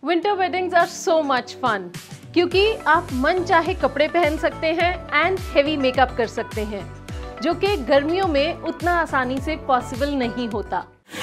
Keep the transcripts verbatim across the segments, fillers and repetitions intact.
Winter weddings are so much fun क्योंकि आप मन चाहे कपड़े पहन सकते हैं एंड हेवी मेकअप कर सकते हैं, जो कि गर्मियों में उतना आसानी से पॉसिबल नहीं होता।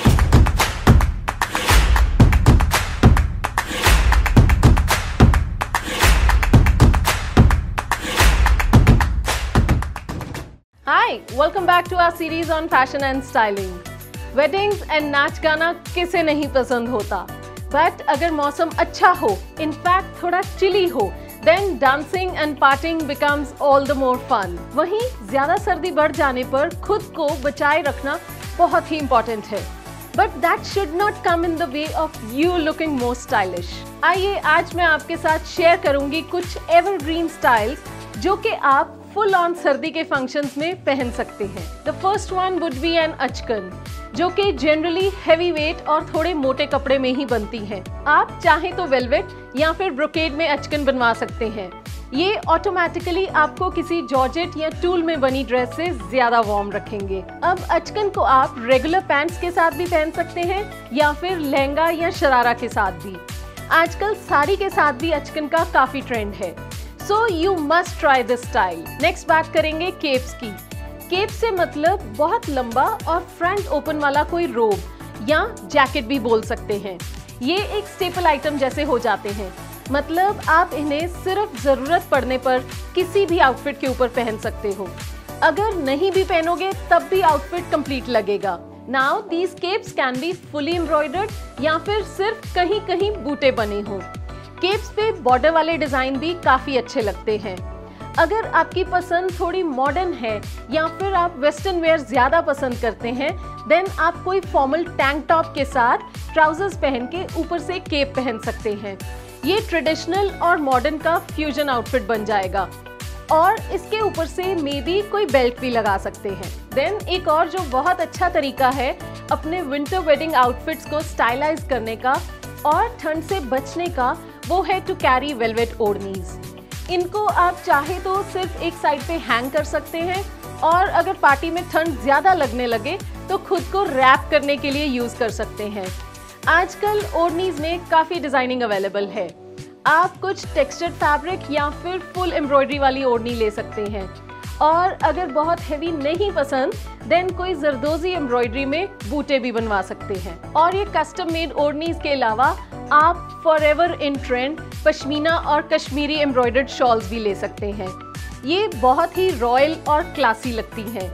Hi, welcome back to our series on fashion and styling. Weddings and नाच गाना किसे नहीं पसंद होता, बट अगर मौसम अच्छा हो, इनफैक्ट थोड़ा चिली हो, then dancing and partying becomes all the more fun. वहीं ज्यादा सर्दी बढ़ जाने पर खुद को बचाए रखना बहुत ही important है, but that should not come in the way of you looking more stylish. आइए आज मैं आपके साथ शेयर करूंगी कुछ evergreen styles जो कि आप फुल ऑन सर्दी के फंक्शंस में पहन सकते हैं। The first one would be an achkan, जो कि जनरली हैवी वेट और थोड़े मोटे कपड़े में ही बनती हैं। आप चाहें तो वेलवेट या फिर ब्रोकेड में अचकन बनवा सकते हैं। ये ऑटोमेटिकली आपको किसी जॉर्जेट या टूल में बनी ड्रेस से ज्यादा वार्म रखेंगे। अब अचकन को आप रेगुलर पैंट्स के साथ भी पहन सकते हैं या फिर लहंगा या शरारा के साथ भी। आजकल साड़ी के साथ भी अचकन का काफी ट्रेंड है, so you must try this style. Next बात करेंगे केप्स की। केप से मतलब बहुत लंबा और फ्रंट ओपन वाला कोई रोब या जैकेट भी बोल सकते हैं। ये एक स्टेपल आइटम जैसे हो जाते हैं, मतलब आप इन्हें सिर्फ जरूरत पड़ने पर किसी भी आउटफिट के ऊपर पहन सकते हो। अगर नहीं भी पहनोगे तब भी आउटफिट कंप्लीट लगेगा। Now these capes can be fully embroidered या फिर सिर्फ कहीं कहीं बूटे बने हों। केप्स पे बॉर्डर वाले डिजाइन भी काफी अच्छे लगते हैं। अगर आपकी पसंद थोड़ी मॉडर्न है या फिर आप वेस्टर्न वेयर ज्यादा पसंद करते हैं, देन आप कोई फॉर्मल टैंक टॉप के साथ ट्राउजर्स पहन के ऊपर से केप पहन सकते हैं। ये ट्रेडिशनल और मॉडर्न का फ्यूजन आउटफिट बन जाएगा और इसके ऊपर से मे बी कोई बेल्ट भी लगा सकते हैं। देन एक और जो बहुत अच्छा तरीका है अपने विंटर वेडिंग आउटफिट्स को स्टाइलाइज करने का और ठंड से बचने का, वो है टू कैरी वेलवेट ओढ़नीज। इनको आप चाहे तो सिर्फ एक साइड पे हैंग कर सकते हैं और अगर पार्टी में ठंड ज्यादा लगने लगे तो खुद को रैप करने के लिए यूज कर सकते हैं। आजकल ओढ़नीज में काफी डिजाइनिंग अवेलेबल है। आप कुछ टेक्सचर्ड फैब्रिक या फिर फुल एम्ब्रॉयडरी वाली ओढ़नी ले सकते हैं, और अगर बहुत हेवी नहीं पसंद देन कोई जरदोजी एम्ब्रॉयडरी में बूटे भी बनवा सकते हैं। और ये कस्टम मेड ओढ़नीज के अलावा आप फॉरएवर इन ट्रेंड पश्मीना और कश्मीरी एम्ब्रॉयडर्ड शॉल्स भी ले सकते हैं। ये बहुत ही रॉयल और क्लासी लगती हैं।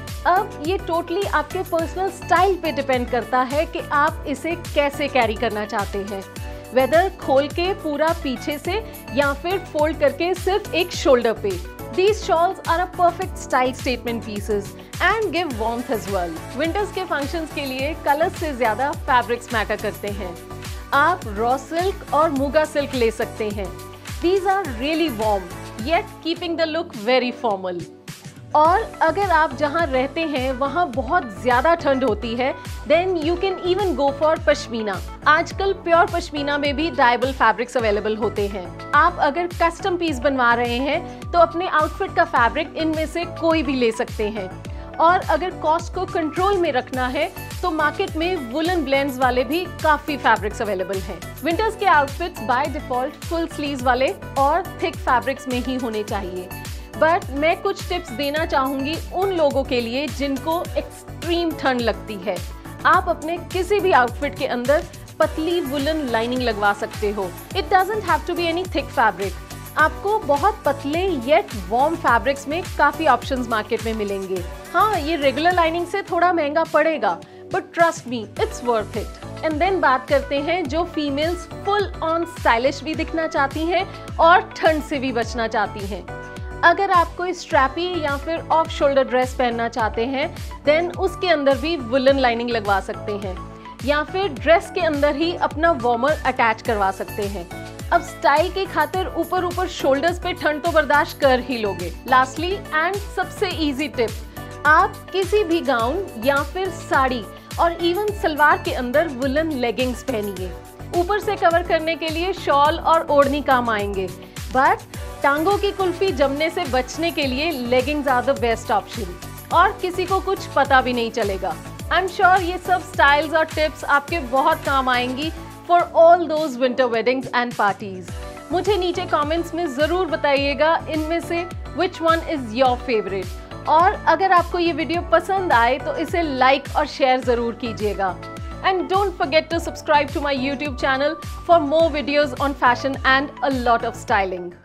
अब ये टोटली आपके पर्सनल स्टाइल पे डिपेंड करता है कि आप इसे कैसे कैरी करना चाहते हैं, वेदर खोल के पूरा पीछे से या फिर फोल्ड करके सिर्फ एक शोल्डर पे। These shawls are a perfect style statement pieces and give warmth as well. Winters के functions के लिए कलर्स से ज्यादा फैब्रिक्स मैटर करते हैं। आप रॉ सिल्क और मूगा सिल्क ले सकते हैं। These are really warm yet keeping the look very formal. और अगर आप जहाँ रहते हैं वहाँ बहुत ज्यादा ठंड होती है, then you can even go for pashmina. आजकल प्योर पश्मीना में भी डाइबल फैब्रिक्स अवेलेबल होते हैं। आप अगर कस्टम पीस बनवा रहे हैं तो अपने आउटफिट का फैब्रिक इनमें से कोई भी ले सकते हैं। और अगर कॉस्ट को कंट्रोल में रखना है तो मार्केट में वुलन ब्लेंड्स वाले भी काफी फैब्रिक्स अवेलेबल हैं। विंटर्स के outfits by default full sleeves वाले और थिक फैब्रिक्स में ही होने चाहिए, बट मैं कुछ टिप्स देना चाहूंगी उन लोगों के लिए जिनको एक्सट्रीम ठंड लगती है। आप अपने किसी भी आउटफिट के अंदर पतली वुलन लाइनिंग लगवा सकते हो। It doesn't have to be any thick fabric. आपको बहुत पतले येट वार्म फैब्रिक्स में काफी ऑप्शंस मार्केट में मिलेंगे। हाँ, ये रेगुलर लाइनिंग से थोड़ा महंगा पड़ेगा, but trust me it's worth it. And then बात करते हैं जो फीमेल्स फुल ऑन स्टाइलिश भी दिखना चाहती हैं और ठंड से भी बचना चाहती हैं। अगर आप कोई स्ट्रैपी या फिर ऑफ शोल्डर ड्रेस पहनना चाहते हैं, देन उसके अंदर भी वुलन लाइनिंग लगवा सकते हैं या फिर ड्रेस के अंदर ही अपना वार्मर अटैच करवा सकते हैं। अब स्टाइल की खातिर ऊपर ऊपर शोल्डर्स पे ठंड तो बर्दाश्त कर ही लोगे। लास्टली एंड सबसे इजी टिप, आप किसी भी गाउन या फिर साड़ी और इवन सलवार के अंदर वुलन लेगिंग्स पहनिए। ऊपर से कवर करने के लिए शॉल और ओढ़नी काम आएंगे, बट टांगों की कुल्फी जमने से बचने के लिए leggings are the best option और किसी को कुछ पता भी नहीं चलेगा। आई एम श्योर ये सब स्टाइल्स और टिप्स आपके बहुत काम आएंगी for all those winter weddings and parties. मुझे नीचे कमेंट्स में ज़रूर बताइएगा इनमें से which one is your favorite. और अगर आपको ये वीडियो पसंद आए तो इसे लाइक और शेयर ज़रूर कीजिएगा. And don't forget to subscribe to my YouTube channel for more videos on fashion and a lot of styling.